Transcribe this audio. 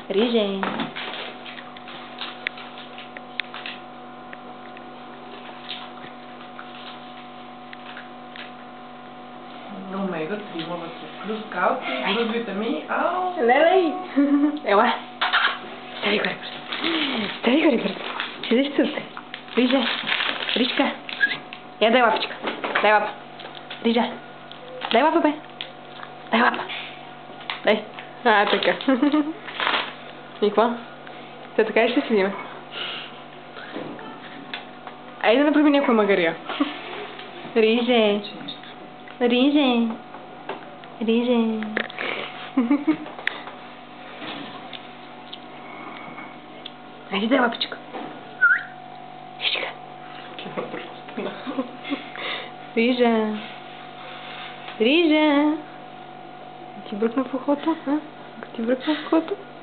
Риже. Омега-3 молоко, плюс калций, плюс витамини. Ау! Лелей! Ела! Стави горе пръст. Стави горе пръст. Седиш тук. Риже. Ричка. Я дай лапичка. Дай лапа. Рижа. Дай лапа, бе. Дай лапа. Дай. Така. И какво? Те така и ще седиме. Айде да направи някоя магария. Риже. Риже. Риже. Айде дай лапичка. Рижка. Рижа. Рижа. Ти бръкна в ухото, а? Ти бръкна в ухото?